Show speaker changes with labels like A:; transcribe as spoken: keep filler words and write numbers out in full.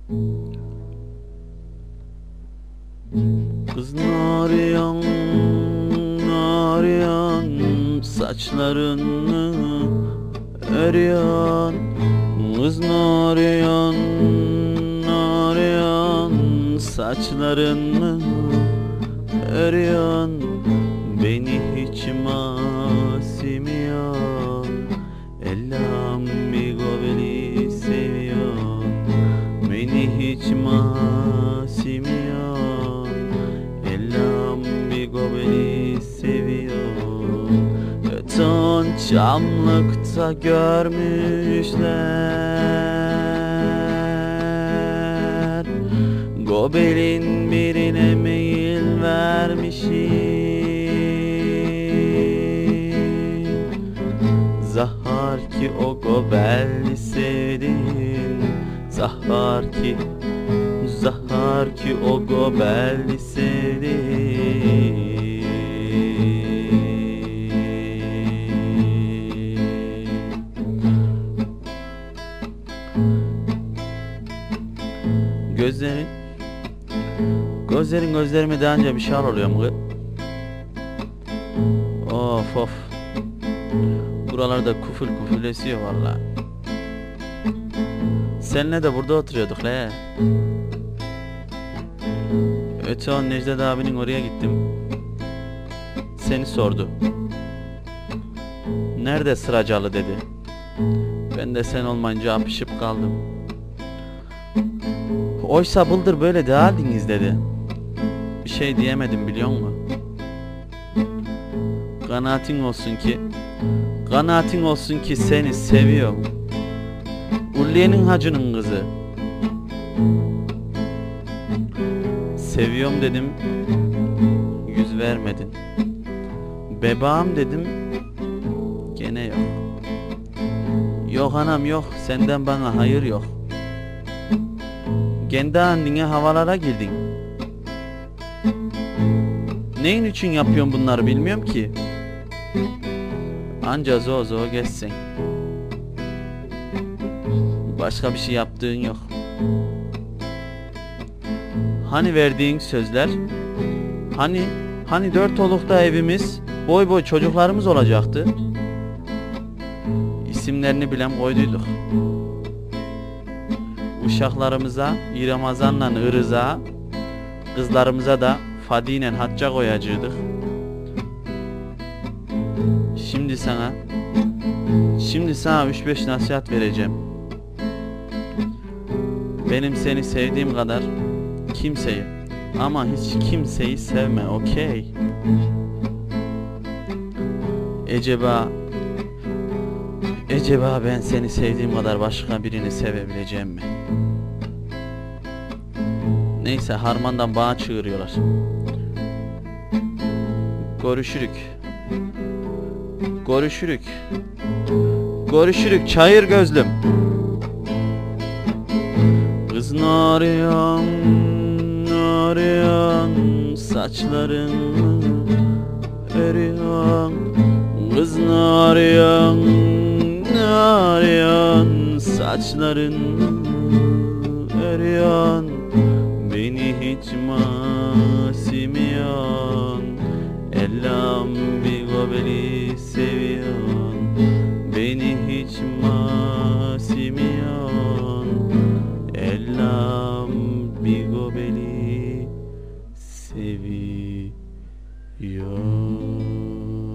A: Kız Nariyan, Nariyan, saçlarını örüyorsun. Kız Nariyan, Nariyan, saçlarını örüyorsun. Beni hiç masimiyor, Ellam bigo beni seviyor. Beni hiç masimiyor, Ellam bigo beni seviyor. Öton çamlıkta görmüşler, Gobelin birine meyil vermişim. Zahar ki o Gobel'i sevdin, Zahar ki, Zahar ki o Gobel'i sevdin. Gözlerin, gözlerin gözlerime değince bir şeyler oluyor mu? Of of. Buralarda kuful kuful esiyor vallahi. Seninle de burada oturuyorduk le. Öte on Necdet abinin oraya gittim. Seni sordu. Nerede Sıracalı dedi. Ben de sen olmayınca apışıp kaldım. Oysa bıldır böyle değildiniz dedi. Bir şey diyemedim biliyor musun? Kanaatin olsun ki, kanaatin olsun ki seni seviyorum. Ulliye'nin hacının kızı. Seviyorum dedim, yüz vermedin. Bebeğim dedim, gene yok. Yok anam yok, senden bana hayır yok. Kendi andine havalara girdin. Neyin için yapıyorsun bunları bilmiyorum ki. Anca zo zo geçsin. Başka bir şey yaptığın yok. Hani verdiğin sözler? Hani, hani dört olukta evimiz, boy boy çocuklarımız olacaktı. İsimlerini bilen koyduyduk. Uşaklarımıza İramazan'la Irıza, kızlarımıza da Fadi'yle Hacca koyacaktık. Şimdi sana, şimdi sana üç beş nasihat vereceğim. Benim seni sevdiğim kadar kimseyi, ama hiç kimseyi sevme, okey? Acaba, acaba ben seni sevdiğim kadar başka birini sevebileceğim mi? Neyse, harmandan bana çığırıyorlar. Görüşürük. Görüşürük. Görüşürük çayır gözlüm. Kız Nariyan, Nariyan, saçlarını örüyorsun. Kız Nariyan, Nariyan, saçlarını örüyorsun. Beni hiç masimiyon, Ellam bir gobeli seviyon. Beni hiç masimiyon, Ellam bir gobeli seviyon.